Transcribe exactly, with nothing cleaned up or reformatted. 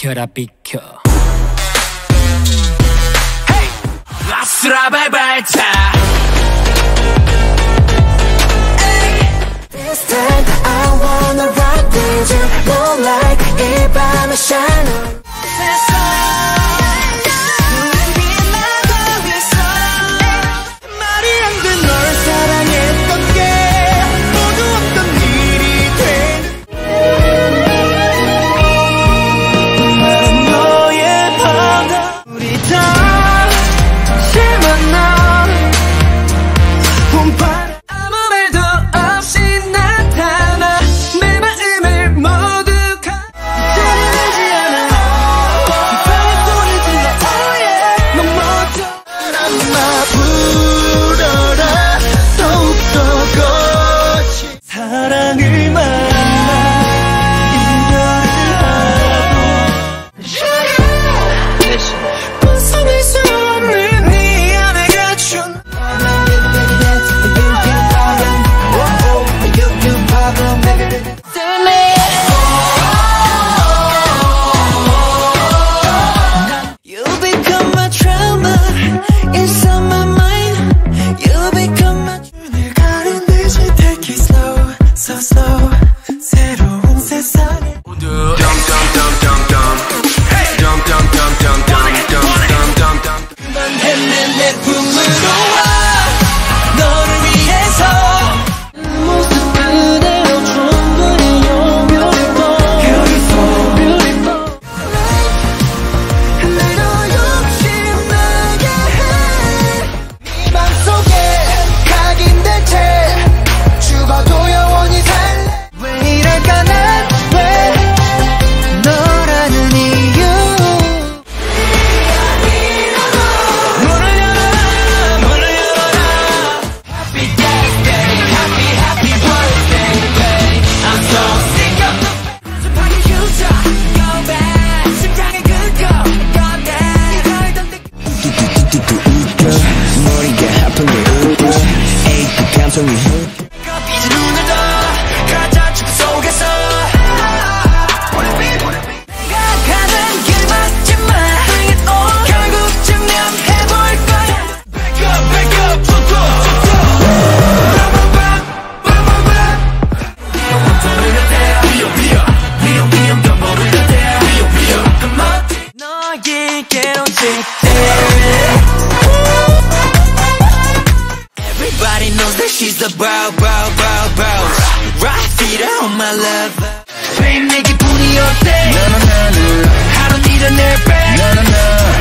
비켜라 비켜. 아수라 발발차. This time I wanna rock with you, moonlight 이 밤에 shine on. 말이 안 돼 널 사랑했던 게 모두 어떤 일이 돼. 나는 너의 바다. 우리 다시 만나. 봄바람 아무 말도 없이 나타나 내 마음을 모두 가져가지 않아. 기쁨의 소리 질러 oh yeah. 넌 멋져 바람아 불어라 더욱더 거친 사랑을 만나 이별을 하고 벗어날 수 없는 네 안에 갇힌 You become my trauma inside my mind. You become my 눈을 가린 듯이 take it slow, so slow. 새로운 세상에 그만 했네 내 품으로 와 너를 위해서 모습 그대로 충분히 you're beautiful, beautiful, beautiful. 내가 욕심나게 해. 네 맘속에 각인된 채 죽어도 영원히 살래. 왜 이럴까 난 왜 너라는 이유. 문을 열어라 문을 열어라. Happy birthday happy happy birthday babe. I'm so sick of the 심장의 휴자 go back. 심장의 그거 go back. 이러던 뚜뚜뚜뚜뚜 웃겨 머리가 아픈 게 웃겨 에이 그 감성이 웃겨 이제 눈을 떠 가짜 춤 속에서 내가 가는 길 맞지만 Bring it on. 결국 증명해볼 거야. Back up back up 툭툭 툭툭 너에게로 직대. Everybody knows that she's the bow, bow, bow, bow. Right feet on my lover. Babe, 내 기분이 어때? I don't need a new back.